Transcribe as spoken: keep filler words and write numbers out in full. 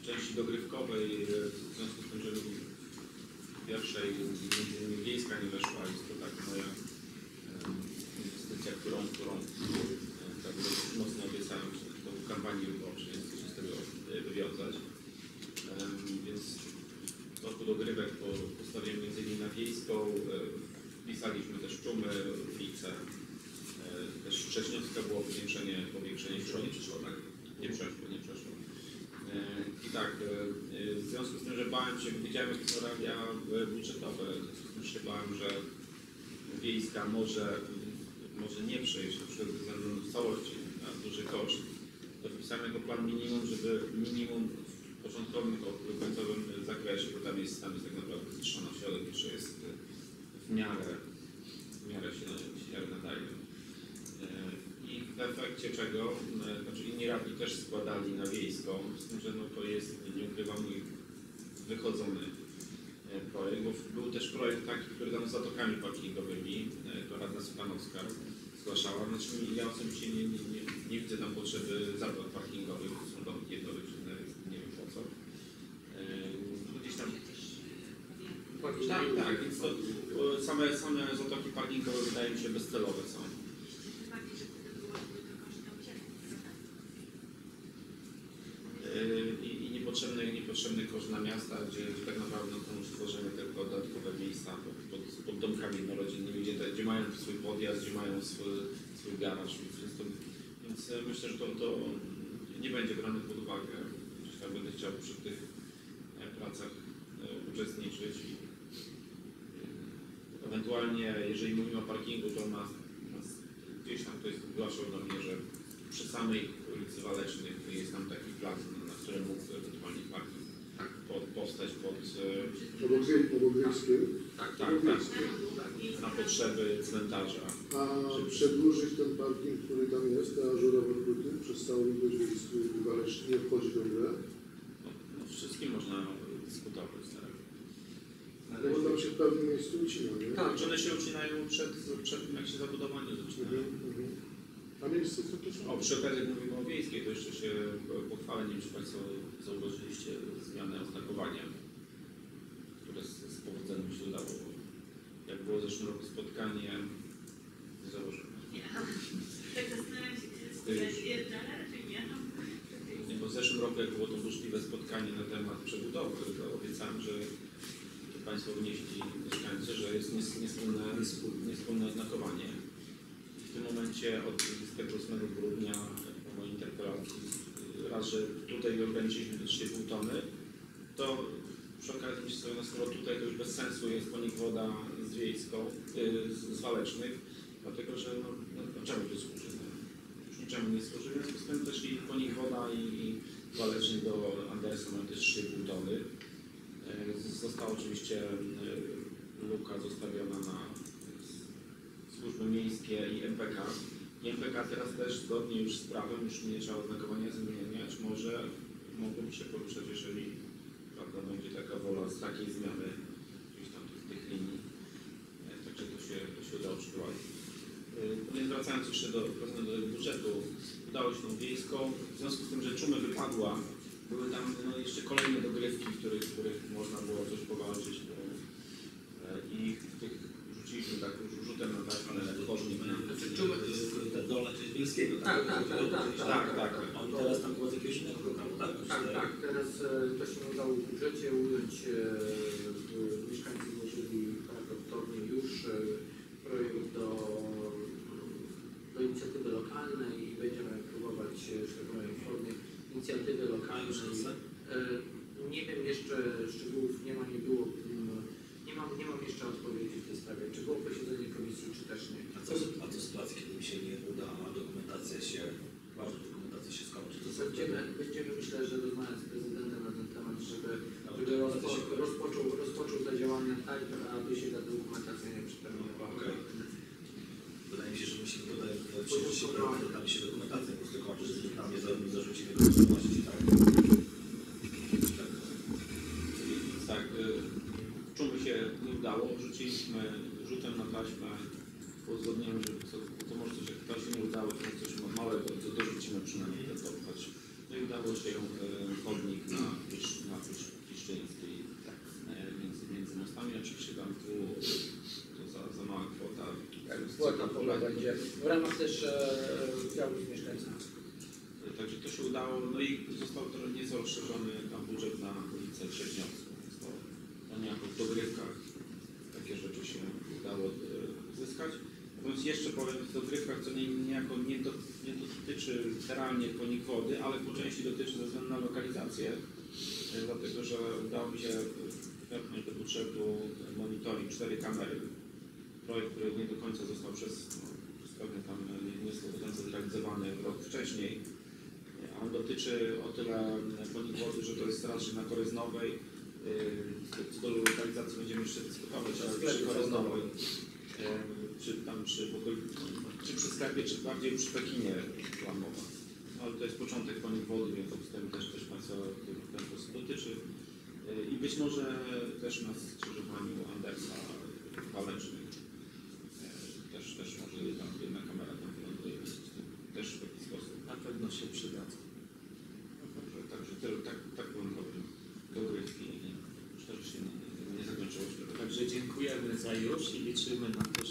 w części dogrywkowej, w związku z tym, że w pierwszej między innymi Wiejska nie weszła, jest to tak moja inwestycja, którą, którą tak dość mocno obiecałem w kampanii wyborczej, więc chcę się z tego wywiązać. Więc w toku dogrywek postawiłem między innymi na Wiejską, wpisaliśmy też Czumy, Fice, też Wrześniowska było powiększenie, powiększenie nie przeszło, tak? Nie przeszło, nie przeszło. I tak, w związku z tym, że bałem się, widziałem jakie są realia budżetowe, w związku z tym się bałem, że Wiejska może, może nie przejść, na przykład ze względu w całości na duży koszt, to wpisałem jako plan minimum, żeby minimum w początkowym lub końcowym zakresie, bo tam jest, tam jest tak naprawdę trzona środek, jeszcze jest w miarę, w miarę się, się nadaje. I w efekcie czego, znaczy inni radni też składali na Wiejską, z tym, że no to jest, nie ukrywam, mój wychodzony projekt, bo był też projekt taki, który tam z zatokami parkingowymi, to radna Supanowska zgłaszała, znaczy ja osobiście nie, nie, nie, nie widzę tam potrzeby zatok parkingowych, są domki jednorodzinne, nie wiem po co. Gdzieś tam... Tak, tak, więc to same, same zatoki parkingowe wydaje mi się bezcelowe są. I, i niepotrzebny, niepotrzebny koszt na miasta, gdzie, gdzie tak naprawdę no, to stworzymy tylko dodatkowe miejsca pod, pod, pod domkami jednorodzinnymi, gdzie, gdzie mają swój podjazd, gdzie mają swój, swój garaż, więc, to, więc myślę, że to, to nie będzie brane pod uwagę. Tam będę chciał przy tych pracach uczestniczyć. I, ewentualnie, jeżeli mówimy o parkingu, to nas, nas gdzieś tam ktoś zgłaszał do mnie, że przy samej ulicy Walecznej jest tam taki plac, na którym mógł ewentualnie parking tak, pod, powstać pod... Obok Wiejskiej? Tak, tak, tak, tak, na potrzeby cmentarza. A żeby przedłużyć ten parking, który tam jest, te ażurowe płyty, przez całą ilość Wiejskiej Walecznej nie wchodzi do grę? No, no wszystkim można dyskutować, tak. No bo tam się w pewnym miejscu ucina, nie? Tak, że one się ucinają przed, przed tym, jak się zabudowanie zaczynają. Mhm. A miejsce co to są? O, przy okazji jak mówimy o Wiejskiej, to jeszcze się pochwalę, nie wiem, czy Państwo zauważyliście zmianę oznakowania, które z, z powodzeniem się udało. Jak było w zeszłym roku spotkanie, nie założyłem. Nie, tak zastanawiam się, czy jest jedna, czy nie. Nie, bo w zeszłym roku, jak było to burzliwe spotkanie na temat przebudowy, to obiecałem, że Państwo wnieśli mieszkańcy, że jest niespólne, niespólne oznakowanie. W tym momencie od dwudziestego ósmego grudnia po mojej interpelacji raz, że tutaj ograniczyliśmy do trzy i pół tony, to przy okazji myślę sobie, no tutaj to już bez sensu jest po nich woda z Wiejską, z Walecznych, dlatego że no, no czemu to służy? No, już niczemu nie służy, w związku z tym też i po nich woda i, i Walecznych do Andersa mają też trzy i pół tony. Została oczywiście luka zostawiona na służby miejskie i M P K. I M P K teraz też zgodnie już z prawem, już nie trzeba oznakowania zmieniać, może mogą się poruszać, jeżeli prawda, będzie taka wola z takiej zmiany gdzieś tam tych, tych linii. Także to się, to się udało przeprowadzić. Więc wracając jeszcze do, do budżetu, udało się tą Wiejską. W związku z tym, że Czumy wypadła, były tam no, jeszcze kolejne dogrywki, w których, w których można było coś powalczyć. Bo, i tych rzuciliśmy tak rzutem na taśmę chodnik. Czumy to jest ta dolna część Wiejskiego. Tak, tak, tak, tak. Tak, tak. Oni teraz tam było z jakiegoś innego programu, tak? Tak, tak. Teraz to się udało w budżecie ująć. Mieszkańcy złożyli prawdopodobnie już projekt do, do inicjatywy lokalnej i będziemy próbować, że tak powiem, w formie inicjatywy lokalnej. Nie wiem jeszcze szczegółów, nie ma, nie było, nie mam, nie mam jeszcze odpowiedzi w tej sprawie, czy było posiedzenie komisji, czy też nie. A co, a co w sytuacji, kiedy mi się nie uda, a dokumentacja się, ważna dokumentacja się skończy? To będziemy, będziemy, myślę, że rozmawiać z prezydentem na ten temat, żeby, żeby rozpo, rozpoczął, rozpoczął te działania tak, aby się ta dokumentacja nie przeterminowała. Okay. Wydaje mi się, że musimy tutaj przyjrzeć się priorytetami się dokumentacja, po prostu kończy, że nam nie zarzucimy do możliwości, tak? Tak, Czumy się nie udało, rzuciliśmy rzutem na taśmę, uzgodniłem, że to, to może coś, jak to się nie udało, to coś małego, to dorzucimy przynajmniej do choć. No i udało się e, chodnik na Pisz- na Pisz- Piszczyńskiej e, między, między mostami. Oczywiście tam tu to za, za mała kwota. Tak, płatna pola będzie w ramach też e, działu z mieszkańców. Także to się udało, no i został trochę nieco rozszerzony tam budżet na ulicę Trzeźniowską, więc to, to niejako w dogrywkach takie rzeczy się udało e, zyskać. Natomiast jeszcze powiem w dogrywkach, co nie, niejako nie, do, nie dotyczy literalnie konik wody, ale po części dotyczy ze względu na lokalizację, e, dlatego że udało mi się wepchnąć do budżetu monitoring, cztery kamery. Projekt, który nie do końca został przez, no, przez pewne tam nie, nie został do końca zrealizowany rok wcześniej. On dotyczy o tyle konik wody, że to jest raczej na Koryznowej. Yy, Co do lokalizacji będziemy jeszcze dyskutować, ale przy Koryznowej, yy, czy tam przy, czy przy sklepie, czy bardziej przy Pekinie plamowa. No, ale to jest początek konik wody, więc to system też, też Państwa w ten sposób dotyczy. Yy, I być może też na skrzyżowaniu Andersa Walecznej. Yy, też, też może jedna, jedna kamera tam wyląduje, więc też w taki sposób. Na pewno się przydadzą. Także, także tyle, tak, tak bym robił dogrywki i już też się nie, nie zakończyło. Także dziękujemy za już i liczymy na to,